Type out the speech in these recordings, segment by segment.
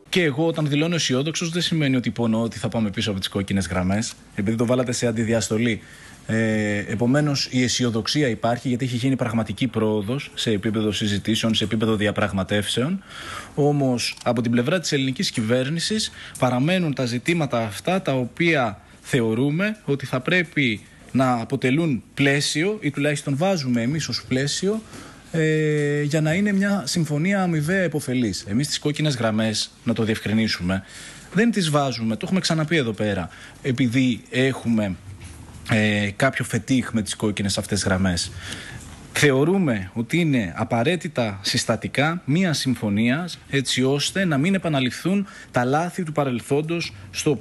Και εγώ, όταν δηλώνω αισιόδοξος, δεν σημαίνει ότι υπονοώ ότι θα πάμε πίσω από τις κόκκινες γραμμές, επειδή το βάλατε σε αντιδιαστολή. Επομένως, η αισιοδοξία υπάρχει, γιατί έχει γίνει πραγματική πρόοδος σε επίπεδο συζητήσεων, σε επίπεδο διαπραγματεύσεων. Όμως, από την πλευρά της ελληνικής κυβέρνησης παραμένουν τα ζητήματα αυτά, τα οποία θεωρούμε ότι θα πρέπει να αποτελούν πλαίσιο, ή τουλάχιστον βάζουμε εμείς ως πλαίσιο, για να είναι μια συμφωνία αμοιβαία επωφελής. Εμείς τις κόκκινες γραμμές, να το διευκρινίσουμε, δεν τις βάζουμε, το έχουμε ξαναπεί εδώ πέρα, επειδή έχουμε κάποιο φετίχ με τις κόκκινες αυτές γραμμές. Θεωρούμε ότι είναι απαραίτητα συστατικά μία συμφωνία, έτσι ώστε να μην επαναληφθούν τα λάθη του παρελθόντος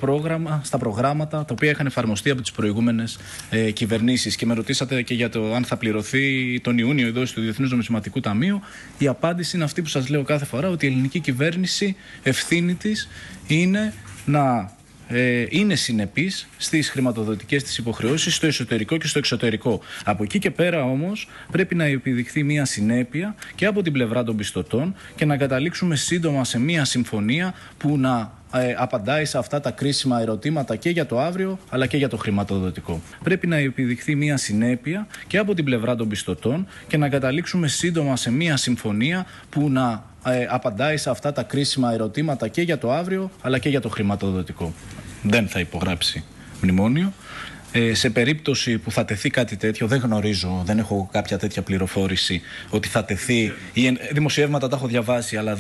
στα προγράμματα τα οποία είχαν εφαρμοστεί από τις προηγούμενες κυβερνήσεις. Και με ρωτήσατε και για το αν θα πληρωθεί τον Ιούνιο η δόση του Διεθνούς Νομισματικού Ταμείου. Η απάντηση είναι αυτή που σας λέω κάθε φορά, ότι η ελληνική κυβέρνηση, ευθύνη της είναι να είναι συνεπής στις χρηματοδοτικές της υποχρεώσεις στο εσωτερικό και στο εξωτερικό. Από εκεί και πέρα όμως πρέπει να επιδειχθεί μια συνέπεια και από την πλευρά των πιστωτών και να καταλήξουμε σύντομα σε μια συμφωνία που να απαντάει σε αυτά τα κρίσιμα ερωτήματα και για το αύριο αλλά και για το χρηματοδοτικό. Πρέπει να επιδειχθεί μια συνέπεια και από την πλευρά των πιστωτών και να καταλήξουμε σύντομα σε μια συμφωνία που να απαντάει σε αυτά τα κρίσιμα ερωτήματα και για το αύριο αλλά και για το χρηματοδοτικό. Δεν θα υπογράψει μνημόνιο. Σε περίπτωση που θα τεθεί κάτι τέτοιο, δεν γνωρίζω, δεν έχω κάποια τέτοια πληροφόρηση ότι θα τεθεί. Δημοσιεύματα τα έχω διαβάσει, αλλά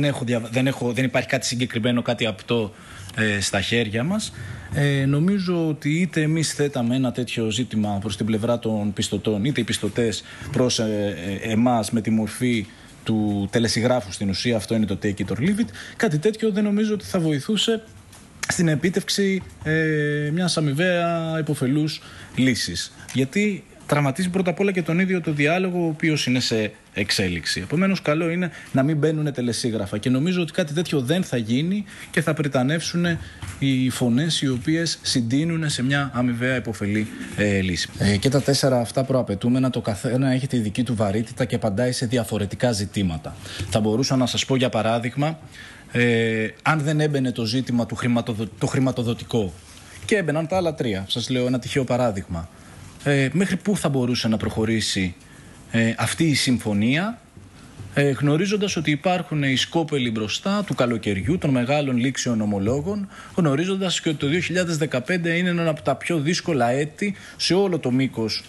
δεν υπάρχει κάτι συγκεκριμένο, κάτι απτό στα χέρια μας. Νομίζω ότι είτε εμείς θέταμε ένα τέτοιο ζήτημα προς την πλευρά των πιστωτών, είτε οι πιστωτές προς εμάς με τη μορφή του τελεσυγράφου, στην ουσία αυτό είναι το take it or leave it. Κάτι τέτοιο δεν νομίζω ότι θα βοηθούσε στην επίτευξη μιας αμοιβαία υποφελούς λύσης. Γιατί τραυματίζει πρώτα απ' όλα και τον ίδιο το διάλογο, ο οποίος είναι σε εξέλιξη. Επομένως, καλό είναι να μην μπαίνουν τελεσίγραφα. Και νομίζω ότι κάτι τέτοιο δεν θα γίνει και θα πριτανεύσουν οι φωνές οι οποίες συντείνουν σε μια αμοιβαία υποφελή λύση. Και τα 4 αυτά προαπαιτούμενα, το καθένα έχει τη δική του βαρύτητα και απαντάει σε διαφορετικά ζητήματα. Θα μπορούσα να σας πω, για παράδειγμα, αν δεν έμπαινε το ζήτημα το χρηματοδοτικό και έμπαιναν τα άλλα 3, σας λέω ένα τυχαίο παράδειγμα, μέχρι πού θα μπορούσε να προχωρήσει αυτή η συμφωνία, γνωρίζοντας ότι υπάρχουν οι σκόπελοι μπροστά του καλοκαιριού, των μεγάλων λήξεων ομολόγων, γνωρίζοντας και ότι το 2015 είναι ένα από τα πιο δύσκολα έτη σε όλο το μήκος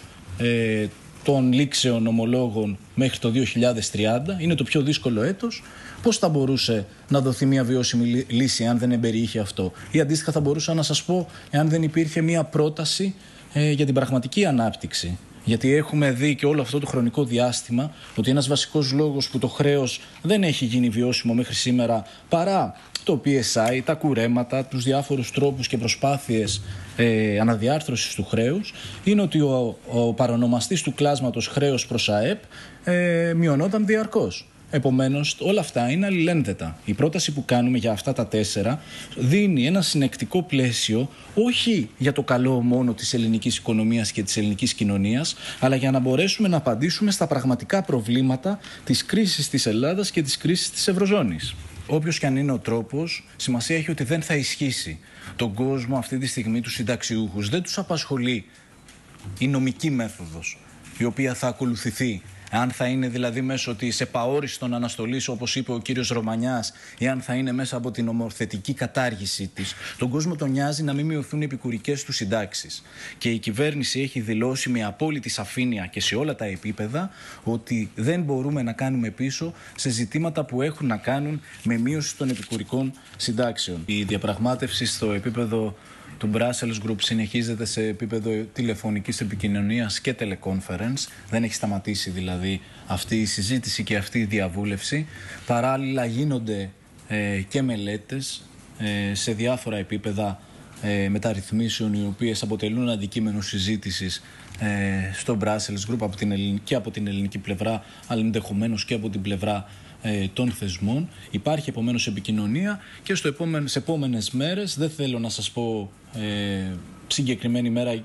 των λήξεων ομολόγων μέχρι το 2030, είναι το πιο δύσκολο έτος. Πώς θα μπορούσε να δοθεί μια βιώσιμη λύση αν δεν εμπεριείχε αυτό? Ή αντίστοιχα θα μπορούσα να σας πω, εάν δεν υπήρχε μια πρόταση για την πραγματική ανάπτυξη. Γιατί έχουμε δει και όλο αυτό το χρονικό διάστημα ότι ένας βασικός λόγος που το χρέος δεν έχει γίνει βιώσιμο μέχρι σήμερα, παρά το PSI, τα κουρέματα, τους διάφορους τρόπους και προσπάθειες αναδιάρθρωσης του χρέους, είναι ότι ο παρονομαστής του κλάσματος χρέος προς ΑΕΠ μειωνόταν διαρκώς. Επομένως, όλα αυτά είναι αλληλένδετα. Η πρόταση που κάνουμε για αυτά τα 4 δίνει ένα συνεκτικό πλαίσιο, όχι για το καλό μόνο της ελληνικής οικονομίας και της ελληνικής κοινωνίας, αλλά για να μπορέσουμε να απαντήσουμε στα πραγματικά προβλήματα της κρίσης της Ελλάδας και της κρίσης της Ευρωζώνης. Όποιος και αν είναι ο τρόπος, σημασία έχει ότι δεν θα ισχύσει. Τον κόσμο αυτή τη στιγμή, τους συνταξιούχους, δεν τους απασχολεί η νομική μέθοδος η οποία θα ακολουθηθεί. Αν θα είναι δηλαδή μέσω της επαόριστον αναστολής, όπως είπε ο κύριος Ρωμανιάς, ή αν θα είναι μέσα από την νομοθετική κατάργηση της. Τον κόσμο τον νοιάζει να μην μειωθούν οι επικουρικές του συντάξεις. Και η κυβέρνηση έχει δηλώσει με απόλυτη σαφήνεια και σε όλα τα επίπεδα ότι δεν μπορούμε να κάνουμε πίσω σε ζητήματα που έχουν να κάνουν με μείωση των επικουρικών συντάξεων. Η διαπραγμάτευση στο επίπεδο του Brussels Group συνεχίζεται σε επίπεδο τηλεφωνικής επικοινωνίας και teleconference. Δεν έχει σταματήσει δηλαδή αυτή η συζήτηση και αυτή η διαβούλευση. Παράλληλα γίνονται και μελέτες σε διάφορα επίπεδα μεταρρυθμίσεων, οι οποίες αποτελούν αντικείμενο συζήτησης στο Brussels Group και από την ελληνική πλευρά, αλλά ενδεχομένως και από την πλευρά των θεσμών. Υπάρχει επομένως επικοινωνία και σε επόμενες μέρες, δεν θέλω να σας πω συγκεκριμένη μέρα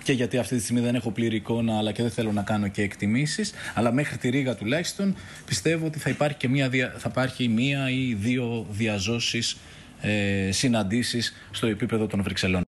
και γιατί αυτή τη στιγμή δεν έχω πλήρη εικόνα, αλλά και δεν θέλω να κάνω και εκτιμήσεις. Αλλά μέχρι τη Ρήγα τουλάχιστον πιστεύω ότι θα υπάρχει μία ή δύο διαζώσεις συναντήσεις στο επίπεδο των Βρυξελών.